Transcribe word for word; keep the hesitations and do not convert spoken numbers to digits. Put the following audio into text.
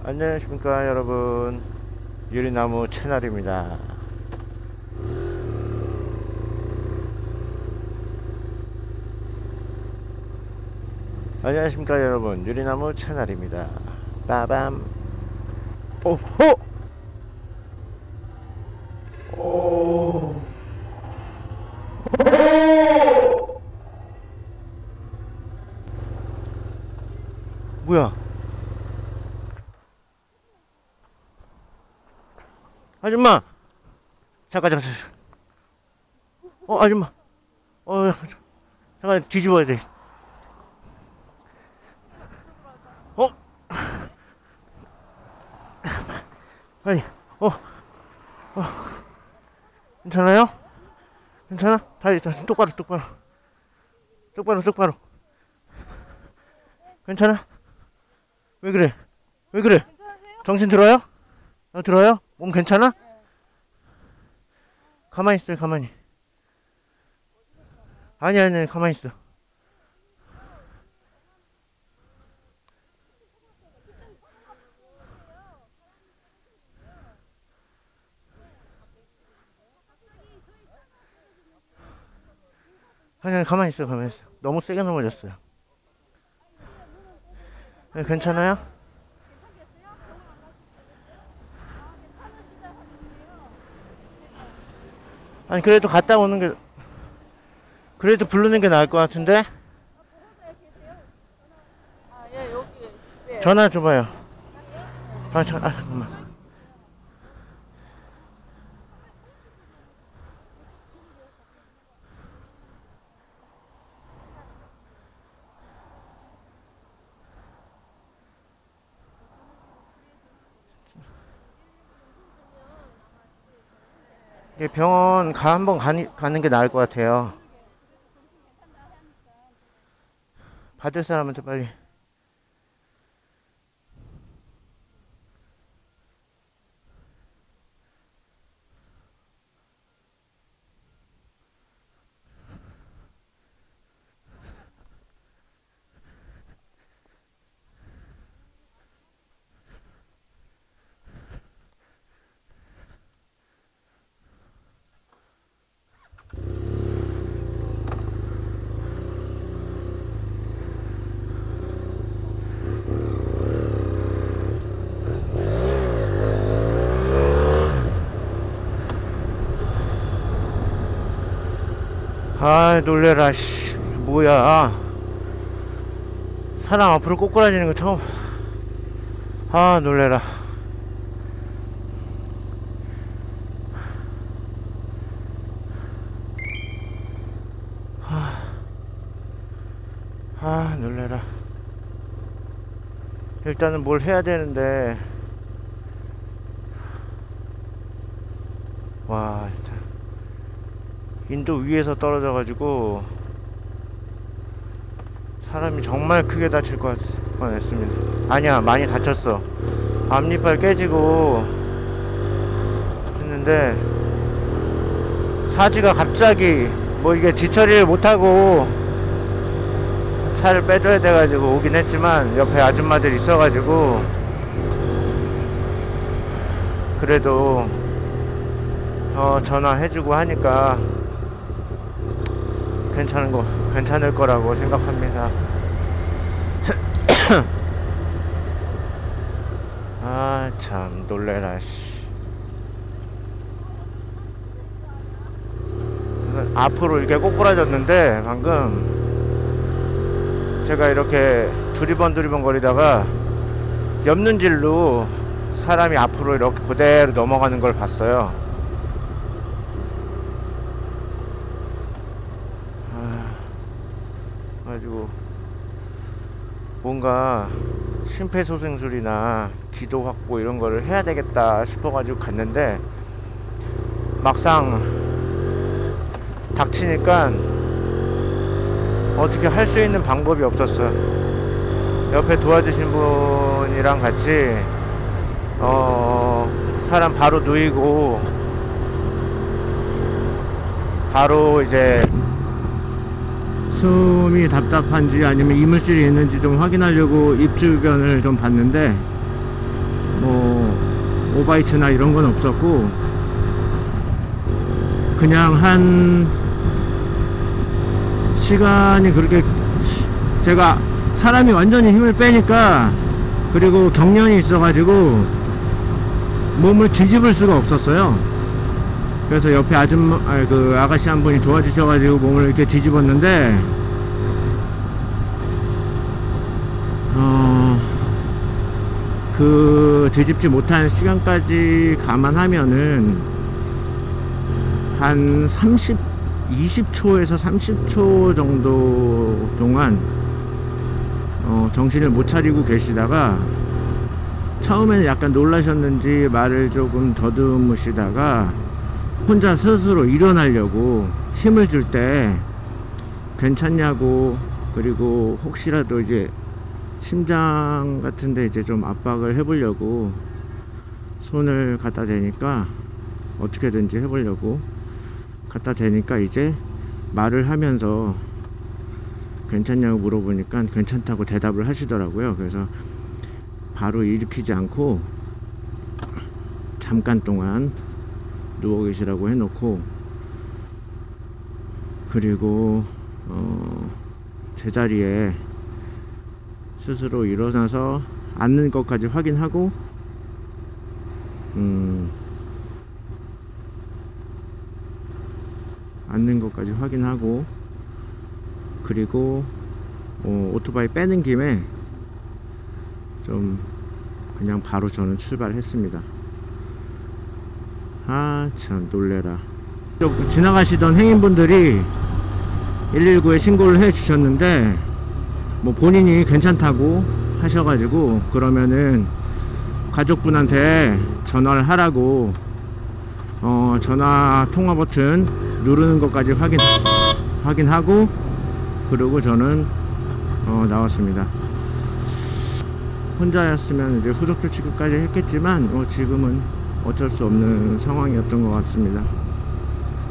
안녕하십니까 여러분, 유리나무 채널입니다. 안녕하십니까 여러분, 유리나무 채널입니다. 빠밤. 오호! 오! 뭐야? 아줌마! 잠깐, 잠깐, 잠깐. 어, 아줌마. 어, 잠깐, 뒤집어야 돼. 어? 아니, 어, 어. 괜찮아요? 괜찮아? 다리, 다리, 똑바로, 똑바로. 똑바로, 똑바로. 괜찮아? 왜 그래? 왜 그래? 정신 들어요? 어, 들어요? 몸 괜찮아? 가만히 있어요, 가만히. 아니, 아니, 아니, 가만히 있어. 아니, 아니, 가만히 있어, 가만히 있어. 너무 세게 넘어졌어요. 네, 괜찮아요? 아니, 그래도 갔다 오는 게, 그래도 부르는 게 나을 것 같은데? 아, 예, 여기 집에. 전화 줘봐요. 아, 저, 아, 잠깐만. 이게 병원 가, 한번 가니, 가는 게 나을 것 같아요. 받을 사람한테 빨리. 아, 놀래라, 씨. 뭐야. 사람 앞으로 꼬꾸라지는 거 처음. 아, 놀래라. 아, 아, 놀래라. 일단은 뭘 해야 되는데. 와, 진짜. 인도 위에서 떨어져가지고 사람이 정말 크게 다칠 것 뻔했습니다. 아니야, 많이 다쳤어. 앞니빨 깨지고 했는데 사지가 갑자기 뭐 이게 뒤처리를 못하고 차를 빼줘야 돼가지고 오긴 했지만 옆에 아줌마들 있어가지고 그래도 어 전화해주고 하니까 괜찮은 거, 괜찮을 거라고 생각합니다. 아, 참, 놀래라, 씨. 앞으로 이렇게 꼬꾸라졌는데, 방금, 제가 이렇게 두리번 두리번 거리다가, 옆눈질로 사람이 앞으로 이렇게 그대로 넘어가는 걸 봤어요. 가지고 뭔가 심폐소생술이나 기도 확보 이런 거를 해야 되겠다 싶어가지고 갔는데 막상 닥치니까 어떻게 할 수 있는 방법이 없었어요. 옆에 도와주신 분이랑 같이 어 사람 바로 누이고 바로 이제 숨이 답답한지 아니면 이물질이 있는지 좀 확인하려고 입 주변을 좀 봤는데 오바이트나 이런 건 없었고, 그냥 한 시간이 그렇게, 제가 사람이 완전히 힘을 빼니까, 그리고 경련이 있어가지고 몸을 뒤집을 수가 없었어요. 그래서 옆에 아줌마, 아니, 그 아가씨 한 분이 도와주셔가지고 몸을 이렇게 뒤집었는데, 어, 그 뒤집지 못한 시간까지 감안하면은 한 삼십, 이십 초에서 삼십 초 정도 동안 어, 정신을 못 차리고 계시다가, 처음에는 약간 놀라셨는지 말을 조금 더듬으시다가 혼자 스스로 일어나려고 힘을 줄 때 괜찮냐고, 그리고 혹시라도 이제 심장 같은데 이제 좀 압박을 해보려고 손을 갖다 대니까, 어떻게든지 해보려고 갖다 대니까 이제 말을 하면서 괜찮냐고 물어보니까 괜찮다고 대답을 하시더라고요. 그래서 바로 일으키지 않고 잠깐 동안 누워 계시라고 해놓고, 그리고 어, 제자리에 스스로 일어나서 앉는 것까지 확인하고, 음, 앉는 것까지 확인하고, 그리고 어, 오토바이 빼는 김에 좀 그냥 바로 저는 출발했습니다. 아, 참 놀래라. 지나가시던 행인분들이 일일구에 신고를 해 주셨는데, 뭐 본인이 괜찮다고 하셔가지고, 그러면은 가족분한테 전화를 하라고 어, 전화 통화 버튼 누르는 것까지 확인 확인하고, 그리고 저는 어, 나왔습니다. 혼자였으면 이제 후속 조치까지 했겠지만, 어, 지금은 어쩔 수 없는 상황이었던 것 같습니다.